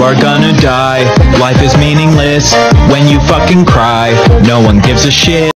are gonna die. Life is meaningless when you fucking cry. No one gives a shit.